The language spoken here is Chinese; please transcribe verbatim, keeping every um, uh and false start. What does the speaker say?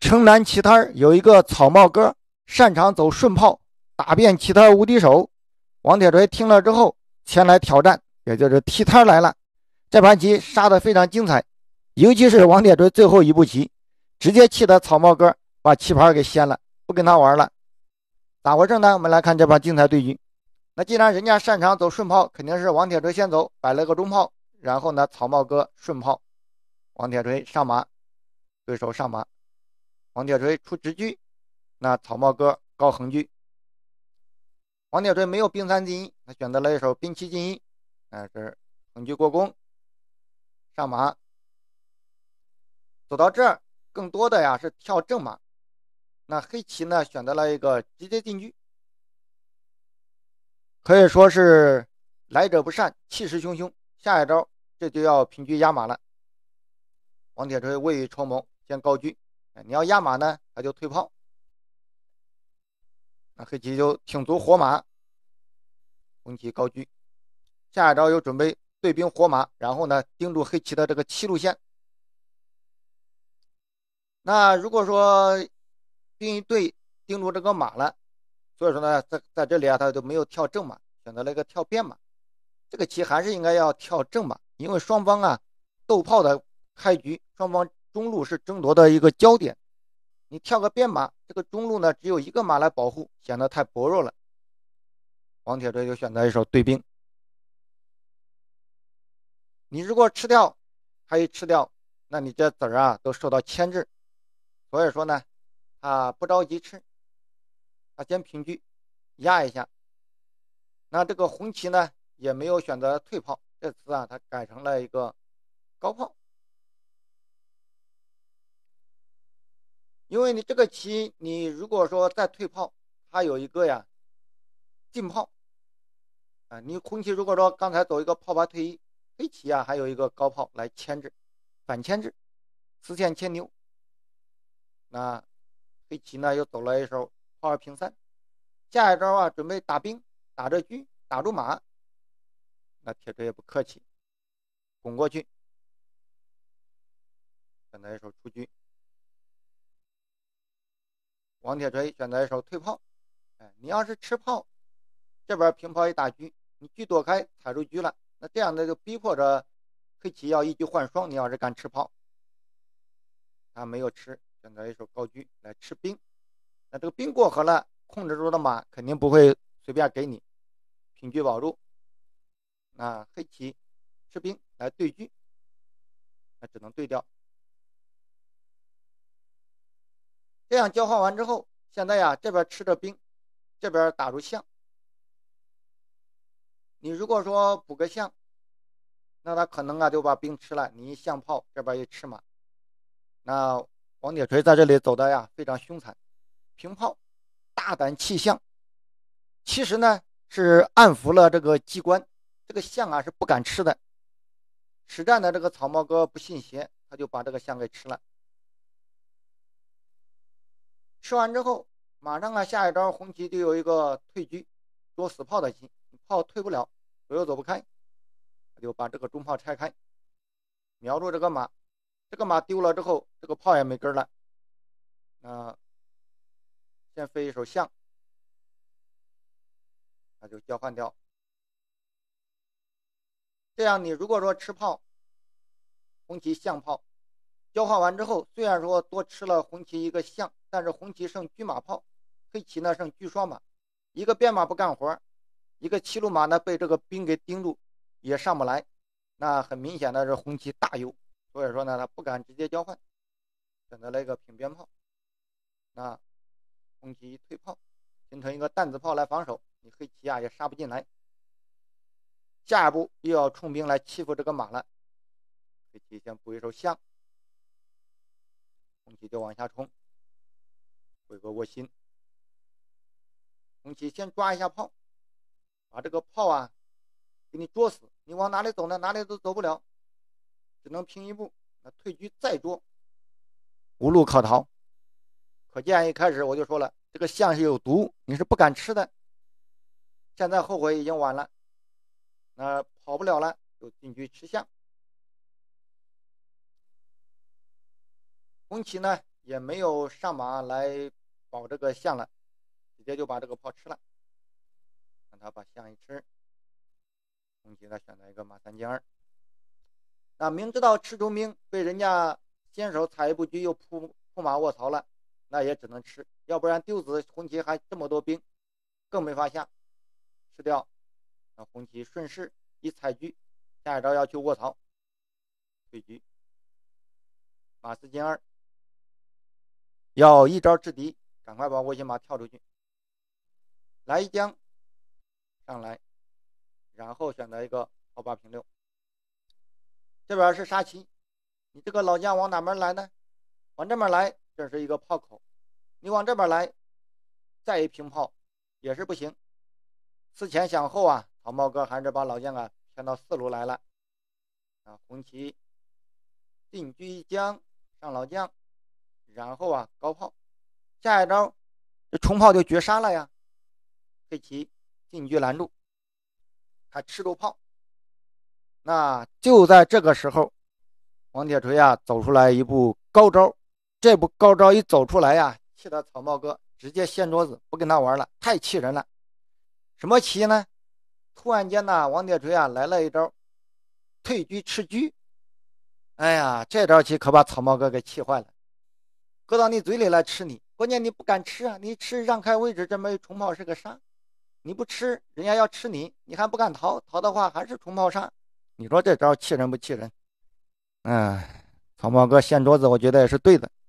城南棋摊有一个草帽哥，擅长走顺炮，打遍棋摊无敌手。王铁锤听了之后前来挑战，也就是踢摊来了。这盘棋杀得非常精彩，尤其是王铁锤最后一步棋，直接气得草帽哥把棋盘给掀了，不跟他玩了。咋回事呢？我们来看这盘精彩对局。那既然人家擅长走顺炮，肯定是王铁锤先走，摆了个中炮，然后呢草帽哥顺炮，王铁锤上马，对手上马，王铁锤出直车，那草帽哥高横车。王铁锤没有兵三进一，他选择了一手兵七进一，那是横车过弓，上马。走到这儿，更多的呀是跳正马。那黑棋呢选择了一个直接进车，可以说是来者不善，气势汹汹。下一招这就要平车压马了。王铁锤未雨绸缪，先高车，你要压马呢他就退炮，那黑棋就挺足活马，红棋高车。下一招又准备对兵活马，然后呢盯住黑棋的这个七路线。那如果说兵一对盯住这个马了，所以说呢在在这里啊他就没有跳正马，选择了一个跳变马。这个棋还是应该要跳正马，因为双方啊斗炮的开局，双方中路是争夺的一个焦点。你跳个变马，这个中路呢只有一个马来保护，显得太薄弱了。王铁锤就选择一手对兵。你如果吃掉还一吃掉，那你这子儿啊都受到牵制。所以说呢他不着急吃，他先平车压一下。那这个红棋呢也没有选择退炮，这次啊他改成了一个高炮。因为你这个棋你如果说再退炮，它有一个呀进炮啊，你红棋如果说刚才走一个炮八退一，黑棋啊还有一个高炮来牵制，反牵制，丝线牵牛。那黑棋呢又走了一手炮二平三，下一招啊准备打兵，打着车，打住马。那铁锤也不客气，拱过去，选择一手出车。王铁锤选择一手退炮。哎，你要是吃炮，这边平炮一打车，你车躲开踩住车了，那这样的就逼迫着黑棋要一车换双。你要是敢吃炮，他没有吃，选择一手高车来吃兵。那这个兵过河了，控制住的马肯定不会随便给你，平车保住。那黑棋吃兵来对车，那只能对掉。这样交换完之后，现在呀这边吃着兵，这边打住象。你如果说补个象，那他可能啊就把兵吃了，你一象炮这边一吃马。那王铁锤在这里走的呀非常凶残，平炮大胆弃象，其实呢是暗伏了这个机关，这个象啊是不敢吃的。实战的这个草帽哥不信邪，他就把这个象给吃了。吃完之后，马上啊下一招红棋就有一个退车捉死炮的棋，炮退不了，左右走不开，他就把这个中炮拆开，瞄住这个马，这个马丢了之后，这个炮也没根了。那先飞一手象，那就交换掉。这样你如果说吃炮，红棋象炮交换完之后，虽然说多吃了红棋一个象，但是红棋剩车马炮，黑棋呢剩车双马，一个变马不干活，一个七路马呢被这个兵给盯住，也上不来。那很明显的是红棋大优，所以说呢他不敢直接交换，选择了一个平边炮。那红棋退炮，形成一个担子炮来防守，你黑棋啊也杀不进来。下一步又要冲兵来欺负这个马了，黑棋先补一手象，红棋就往下冲，回个窝心。红棋先抓一下炮，把这个炮啊给你捉死，你往哪里走呢？哪里都走不了，只能平一步。那退车再捉，无路可逃。可见一开始我就说了，这个象是有毒，你是不敢吃的。现在后悔已经晚了，那跑不了了，就进去吃象。红棋呢也没有上马来保这个象了，直接就把这个炮吃了。让他把象一吃，红旗呢选择一个马三进二。那明知道吃中兵被人家先手踩一步车又扑扑马卧槽了，那也只能吃，要不然丢子红旗还这么多兵，更没法下，吃掉。那红旗顺势一踩车，下一招要去卧槽，退车，马四进二，要一招制敌，赶快把卧行马跳出去，来一将上来，然后选择一个炮八平六。这边是杀旗，你这个老将往哪边来呢？往这边来，这是一个炮口，你往这边来，再一平炮也是不行。思前想后啊，草帽哥还是把老将啊骗到四路来了。啊，红旗进车一将上老将，然后啊高炮，下一招这冲炮就绝杀了呀。黑旗进车拦住，他吃住炮。那就在这个时候，王铁锤啊走出来一步高招，这步高招一走出来呀，气得草帽哥直接掀桌子不跟他玩了，太气人了。什么棋呢？突然间呢，王铁锤啊来了一招退车吃车。哎呀，这招棋可把草帽哥给气坏了，搁到你嘴里来吃你，关键你不敢吃啊，你吃让开位置，这么一冲炮是个杀，你不吃人家要吃你，你还不敢逃，逃的话还是冲炮杀，你说这招气人不气人？哎，草帽哥掀桌子我觉得也是对的。